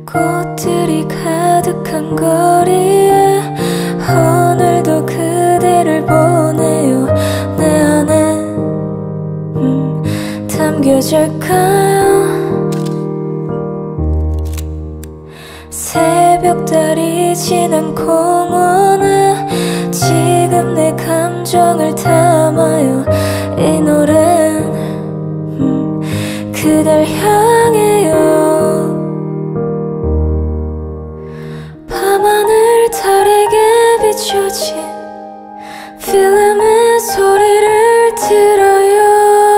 꽃들이 가득한 거리에 오늘도 그대를 보내요. 내 안에 담겨질까요? 새벽달이 지난 공원에 지금 내 감정을 담아요. 이 노래는 그댈 향해요. 밤하늘 다리게 비춰진 필름의 소리를 들어요.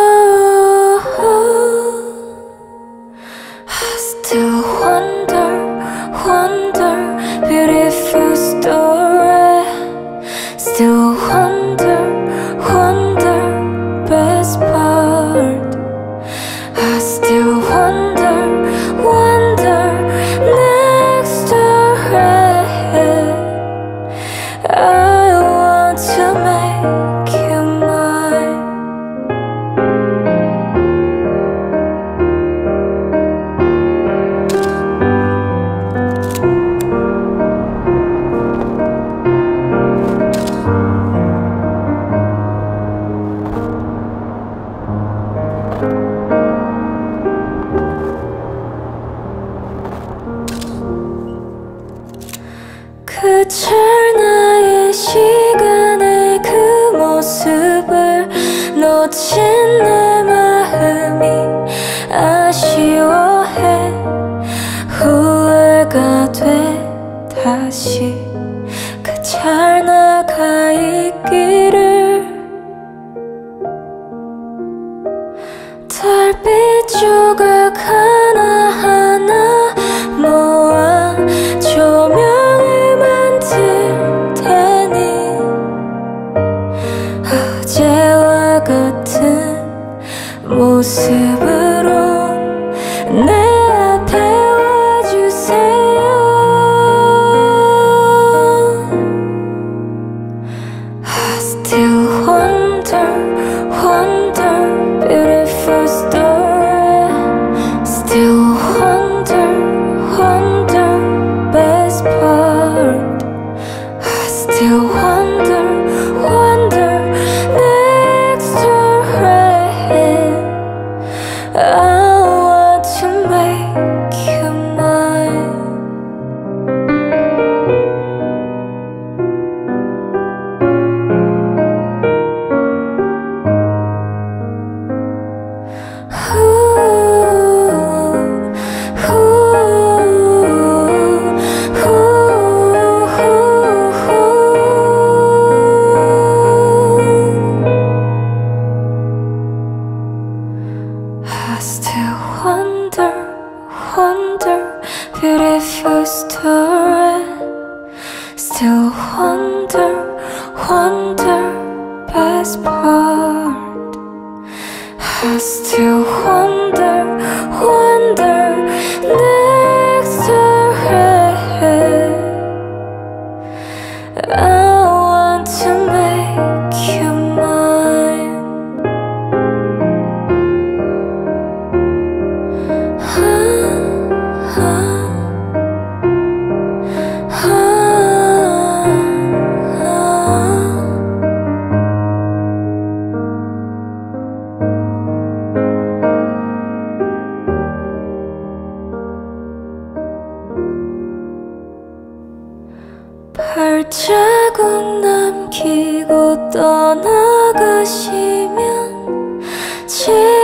I still wonder, wonder, beautiful story. Still wonder, wonder, best part. I still wonder, wonder, next door. I want to make you mine. 그철 나의 시간의 그 모습을 놓친 내 마음이 아쉬워해. 후회가 돼 다시 그 잘 나가 있기를. 달빛 조각 하나하나 모아 조명을 만들 테니 어제와 같은 모습으로 내 앞에 와주세요. I still wonder, wonder, beautiful story. Still wonder, wonder, best part. I still wonder, wonder, next door. I want to make you mine. I still wonder, wonder, beautiful story. Still wonder, wonder, best part. I still wonder, wonder, next door. I want to make you mine. 발자국 남기고 떠나가시면